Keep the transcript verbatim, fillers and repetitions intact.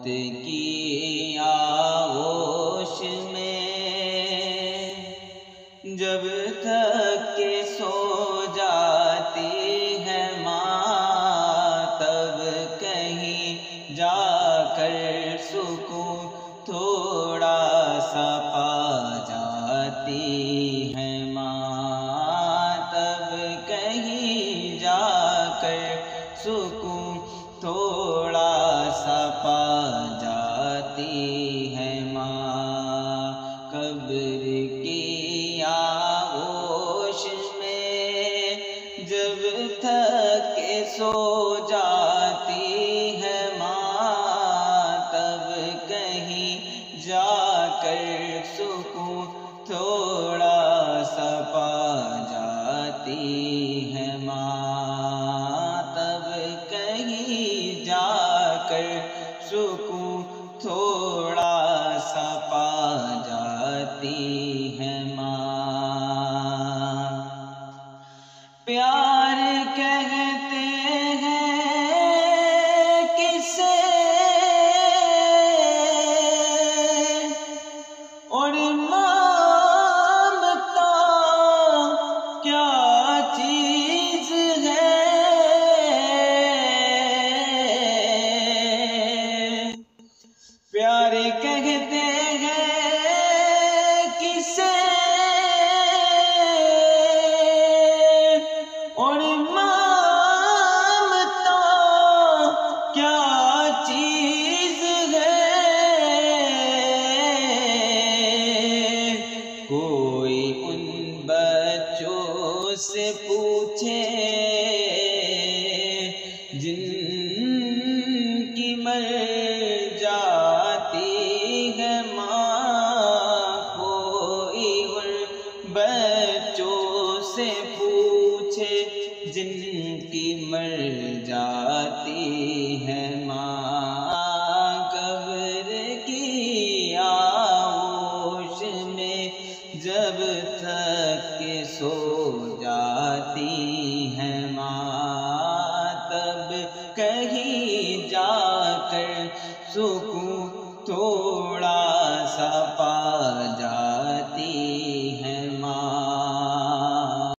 کی آغوش میں جب تھک کے سو جاتی ہے ماں، تب کہیں جا کر سکون تھوڑا سا پا جاتی ہے ماں، تب کہیں جا کر سکون تھوڑا سا پا جاتی ہے ماں۔ قبر کی آغوش میں جب تھک کے سو جاتی ہے ماں، تب کہیں جا کر سکون تھوڑا سا پا جاتی ہے ماں، تب کہیں جا کر سکون تھوڑا سا پا جاتی ہے ماں۔ پیار کہتے ہیں کسے اور مامتا کیا چیز ہے، پیار کہتے ہیں کسے اور مامتا کیا چیز ہے، کوئی ان بچوں سے پوچھے جن کی مر جاتی ہے ماں، کوئی ان بچوں سے پوچھے جن کی مر جاتی ہے ماں۔ قبر کی آغوش میں جب تک کہ سو جاتی ہے ماں، تب کہیں جا کر سکون تھوڑا سا پا